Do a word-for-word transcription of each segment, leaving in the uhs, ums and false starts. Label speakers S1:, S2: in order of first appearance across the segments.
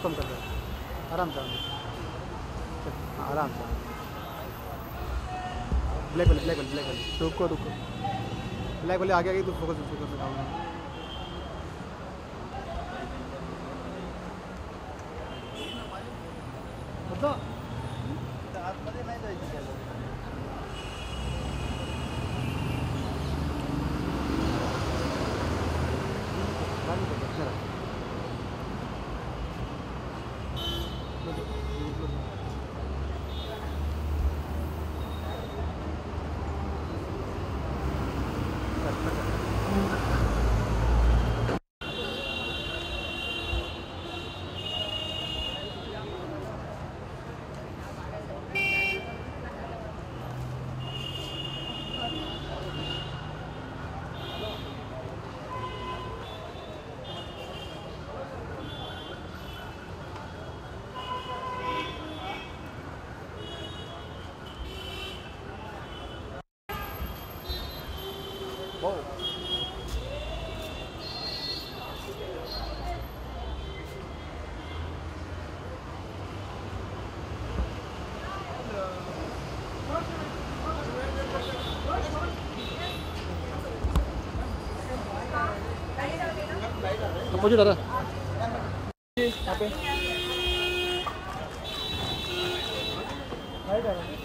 S1: कम कर दे, आराम से आराम से। ब्लैक वाले ब्लैक वाले ब्लैक वाले रुको रुको, ब्लैक वाले आगे आगे तो फोकस फोकस लगाओ। मतलब आतमध्ये नाही जायचं त्याला। अपोजिट आ रहा है यहाँ पे राइट आ रहा है।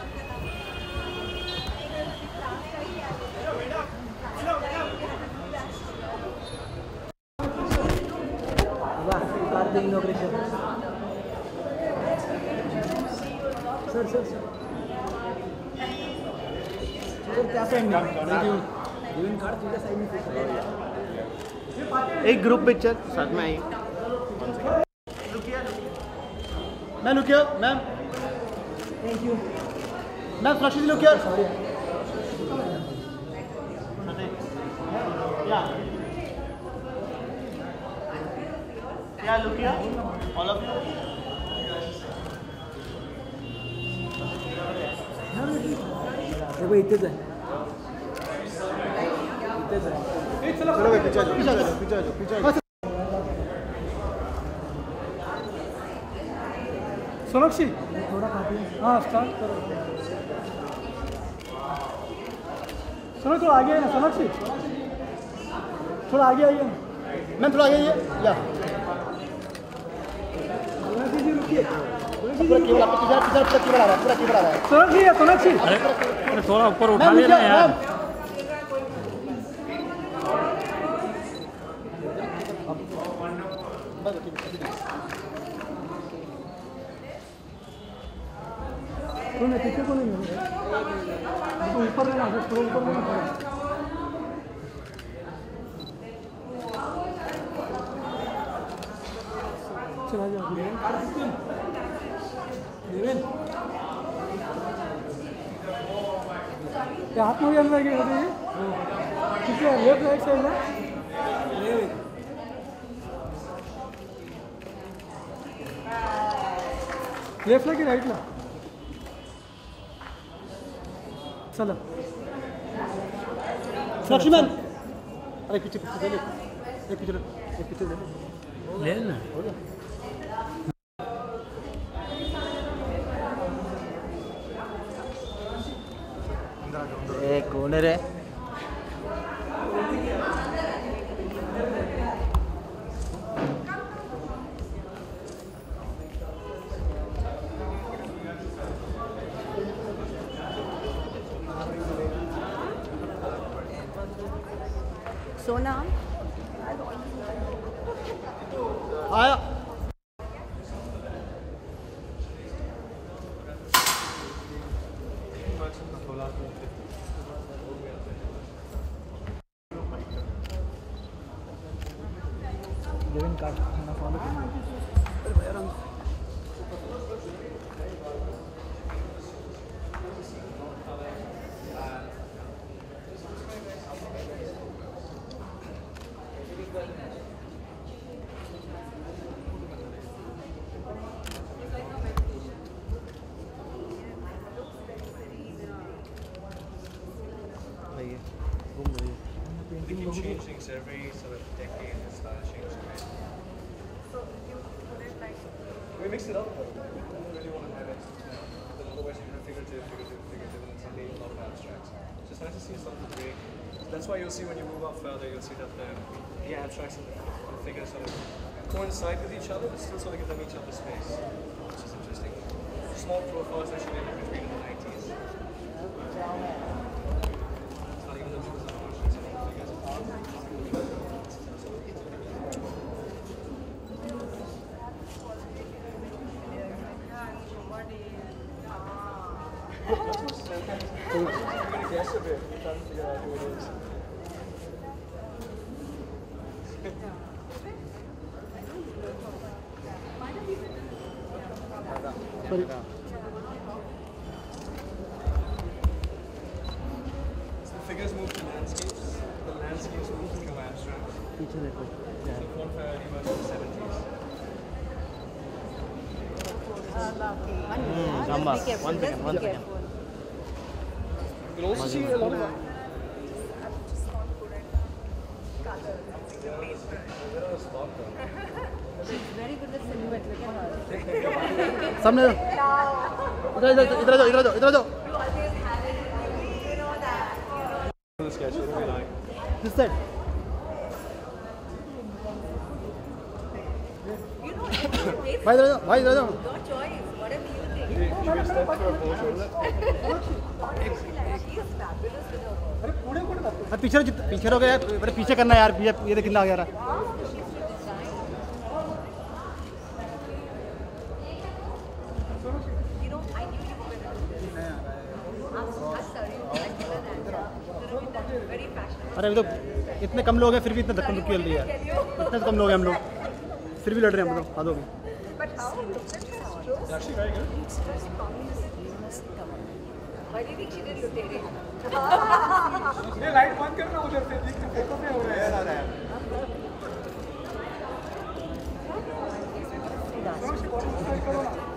S1: इनॉग्रेशन सर सर सर क्या साइड में थैंक यू इवन कार्ड तुझ्या साइड में एक ग्रुप पिक्चर साथ में आई। Ma'am look here ma'am thank you ma'am Sonakshi look here sorry yeah yeah look here all of you देखो इथेच आहे इथेच आहे। चलो भाई पीछे आ जाओ पीछे आ जाओ पीछे आ जाओ पीछे आ जाओ। सोनाक्षी थोड़ा हाँ स्टार्ट करो। सोनाक्षी थोड़ा आगे है ना सोनाक्षी थोड़ा आगे आइए ना मैम थोड़ा आगे आइए या सोनाक्षी जी रुकिए पूरा केवल आपको पीछे पीछे पूरा केवल आ रहा है पूरा केवल आ रहा है। सोनाक्षी या सोनाक्षी अरे थोड़ा ऊपर उठा लेना यार। कौन है पीछे कौन है तो ऊपर लेना है थोड़ा ऊपर लेना पड़ेगा। चला जाओ देवेन क्या हाथ में भी अंदर गए होते हैं किसी लेफ्ट राइट साइड ना लेफ्ट ला की राइट ला चलो सोनाक्षी मैम अरे पीछे पीछे ले एक पीछे एक पीछे ले ले ना हो गया। ए कौन है रे
S2: सोना
S1: आया card follow
S3: We keep changing things every sort of decade. The style changes.
S2: So you put it like
S3: we mix it up. We don't really want to have it. Otherwise, you have figurative, figurative, figurative, and suddenly a lot of abstracts. So it's nice to see something break. That's why you'll see when you move up further, you'll see that the, the abstracts and the, the figures sort of coincide with each other, but still sort of give them each other space, which is interesting. Small profiles that she did in between in the nineties. Not even the figures of functions and all figures. We're going to guess a bit. We're trying to figure out who it is.
S1: Sorry.
S3: So the figures move to landscapes. The landscapes move to become abstracts.
S1: पीछे देखो.
S3: So one priority was in the seventies.
S2: Just be careful. Just be careful.
S3: You'll also see a lot of.
S2: She's very good at silhouette. Look at her.
S1: सामने. इधर इधर इधर जाओ इधर जाओ इधर जाओ.
S3: The sketch, what do we like?
S1: This side.
S2: You know, it's
S1: भाई इधर जाओ भाई इधर जाओ.
S2: your choice. Whatever you think.
S3: Should we, should we step for a photo?
S2: She is fabulous with her work.
S1: अरे पीछे पीछे हो गया यार. अरे पीछे करना यार. पीछे ये देख कितना आ गया यार.
S2: You know, I knew you were going to do this. I'm, I'm sorry. I feel that. Very passionate.
S1: अरे तो इतने कम लोग हैं फिर भी इतना धक्का मुक्की चल रही है. इतने कम लोग हैं हम लोग. फिर भी लड़ रहे हैं हम लोग. हाथों में.
S2: But how? Look at her.
S3: It's actually very good.
S2: Why do you think she did rotate it?
S3: ये लाइट बंद करना उधर से देख के फोटो में हो रहा है आ रहा है करो ना